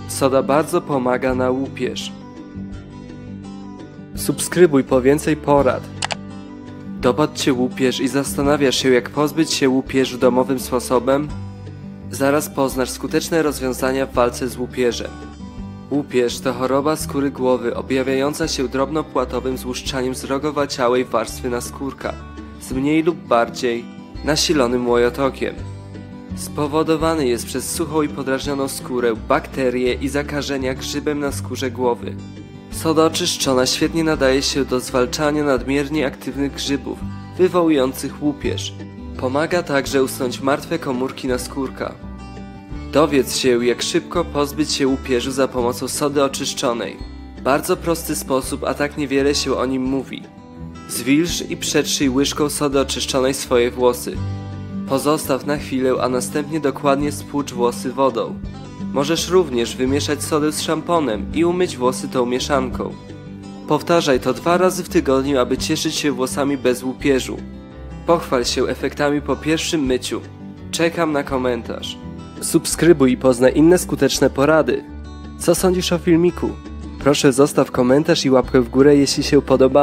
Soda bardzo pomaga na łupież. Subskrybuj po więcej porad. Dopadł cię łupież i zastanawiasz się, jak pozbyć się łupieżu domowym sposobem? Zaraz poznasz skuteczne rozwiązania w walce z łupieżem. Łupież to choroba skóry głowy objawiająca się drobnopłatowym złuszczaniem zrogowaciałej warstwy naskórka z mniej lub bardziej nasilonym łojotokiem. Spowodowany jest przez suchą i podrażnioną skórę, bakterie i zakażenia grzybem na skórze głowy. Soda oczyszczona świetnie nadaje się do zwalczania nadmiernie aktywnych grzybów wywołujących łupież. Pomaga także usunąć martwe komórki naskórka. Dowiedz się, jak szybko pozbyć się łupieżu za pomocą sody oczyszczonej. Bardzo prosty sposób, a tak niewiele się o nim mówi. Zwilż i przetrzyj łyżką sody oczyszczonej swoje włosy. Pozostaw na chwilę, a następnie dokładnie spłucz włosy wodą. Możesz również wymieszać sodę z szamponem i umyć włosy tą mieszanką. Powtarzaj to 2 razy w tygodniu, aby cieszyć się włosami bez łupieżu. Pochwal się efektami po pierwszym myciu. Czekam na komentarz. Subskrybuj i poznaj inne skuteczne porady. Co sądzisz o filmiku? Proszę zostaw komentarz i łapkę w górę, jeśli się podobało.